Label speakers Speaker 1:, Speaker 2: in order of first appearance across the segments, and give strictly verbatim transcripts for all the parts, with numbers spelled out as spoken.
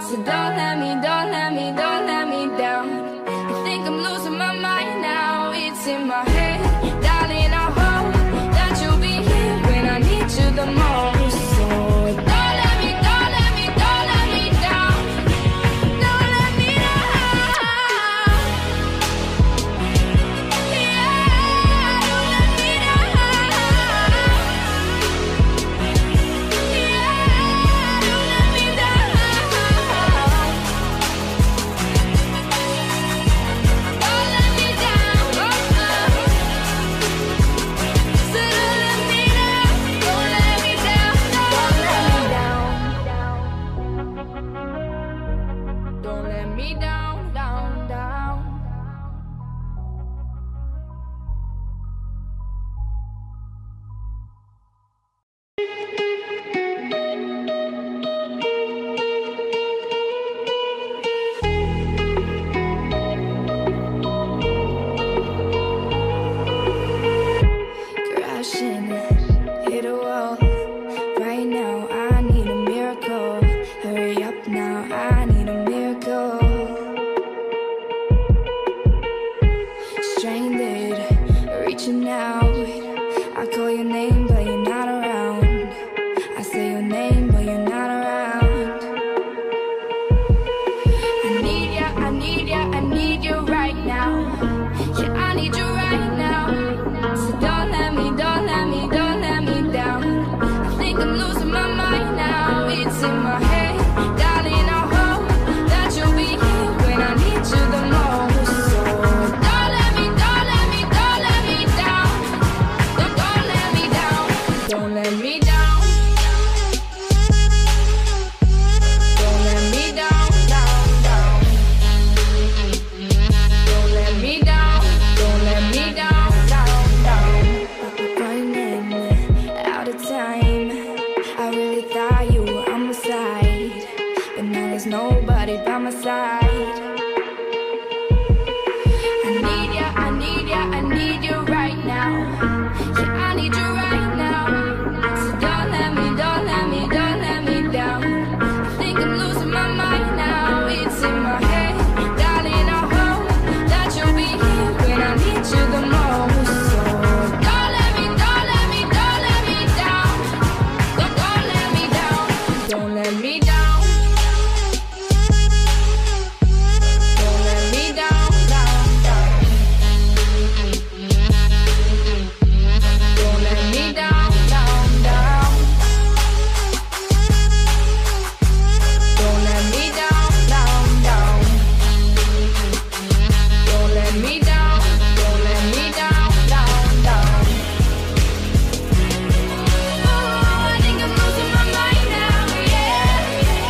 Speaker 1: So don't let me, don't let me, don't let me down. I think I'm losing my mind now. It's in my head, darling, I hope that you'll be here when I need you the most. So don't let me, don't let me, don't let me down. Don't let me down. Yeah, don't let me down. Yeah, don't let me down. Don't let me down. Oh, oh. So don't let me down. Don't let me down. Don't let me down. Don't let me down, down, down. Crashing, hit a wall. Right now, I need a miracle. Hurry up now, I need a miracle. Stranded, reaching out. I call your name, but you're not around. I say your name, but you're not around. I need ya, I need ya, I need you right now. Yeah, I need you right now. So don't let me, don't let me, don't let me down. I think I'm losing my mind now. It's in my head, darling, I hope that you'll be here when I need you the most. So don't let me, don't let me, don't let me down. Don't, don't let me down. Don't let me down. Don't let me down, down, down. Don't let me down. Don't let me down, down, down. Running out of time. I really thought you were on my side, but now there's nobody by my side. I need ya, I need ya, I need you right now. Yeah, I need you right now. So don't let me, don't let me, don't let me down. I think I'm losing my mind now. It's in my head, darling, I hope that you'll be here when I need you the most. So don't let me, don't let me, don't let me down. Don't, don't let me down. Don't let me down. Don't let me down, down, down. Don't let me down, down, down. Don't let me down, down, down. Don't let me down, don't let me down, down, down. Oh, I think I'm losing my mind now, yeah.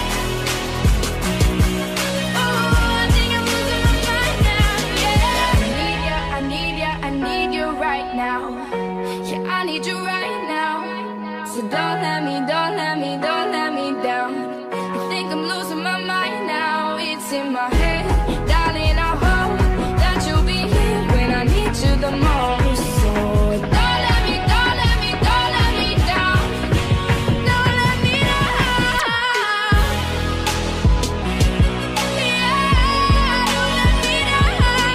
Speaker 1: Oh, I think I'm losing my mind now, yeah. I need ya, I need ya, I need you right now. Yeah, I need you right now. So don't let me, don't let me, don't let me down. I think I'm losing my mind now. It's in my head, darling, I hope that you'll be here when I need you the most. So don't let me, don't let me, don't let me down. Don't let me down. Yeah, don't let me down.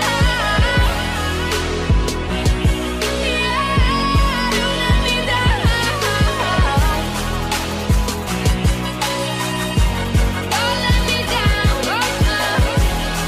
Speaker 1: Yeah, don't let me down. Don't let me down. Oh, oh.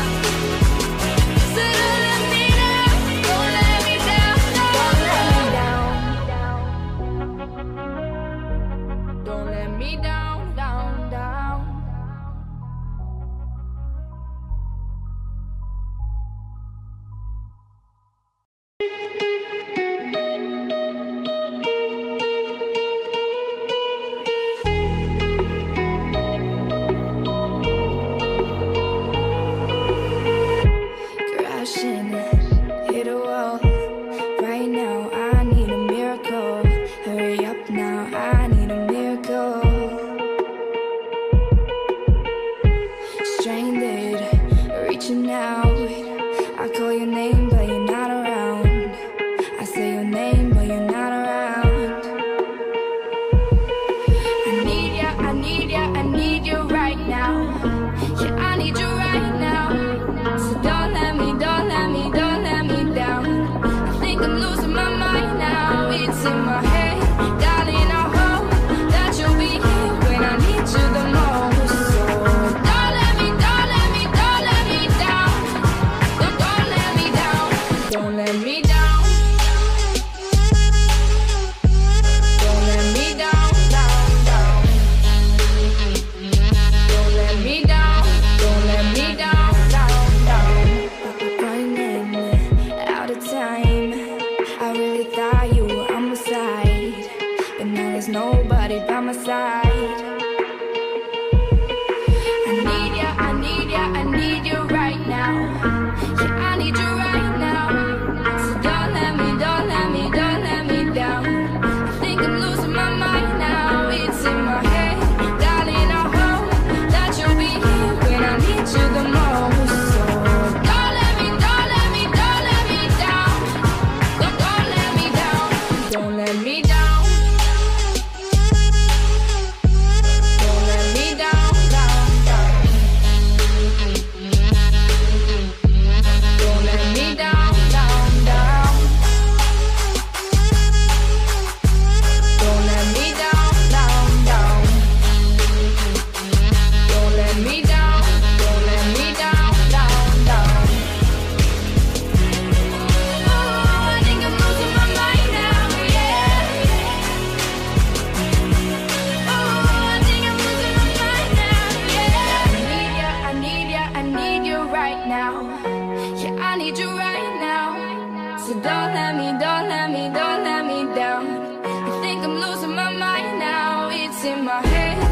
Speaker 1: I need you right now. So don't let me, don't let me, don't let me down. I think I'm losing my mind now. It's in my head.